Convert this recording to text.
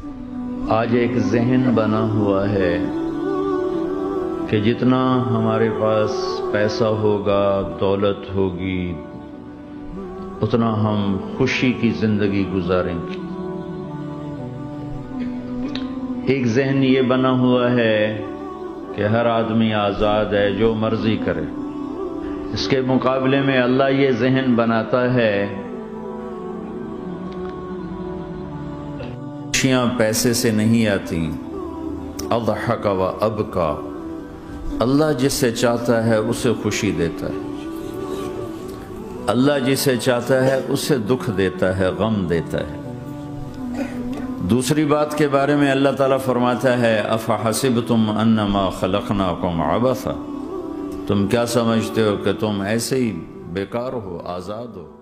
आज एक जहन बना हुआ है कि जितना हमारे पास पैसा होगा, दौलत होगी, उतना हम खुशी की जिंदगी गुजारेंगे। एक जहन ये बना हुआ है कि हर आदमी आज़ाद है, जो मर्जी करे। इसके मुकाबले में अल्लाह ये जहन बनाता है खुशियां पैसे से नहीं आती। अज़हक व अबका, अल्लाह जिसे चाहता है उसे खुशी देता है, अल्लाह जिसे चाहता है उसे दुख देता है, गम देता है। दूसरी बात के बारे में अल्लाह ताला फरमाता है, अफ़हसिबतुम अन्नमा खलक़नाकुम अबसा, तुम क्या समझते हो कि तुम ऐसे ही बेकार हो, आज़ाद हो।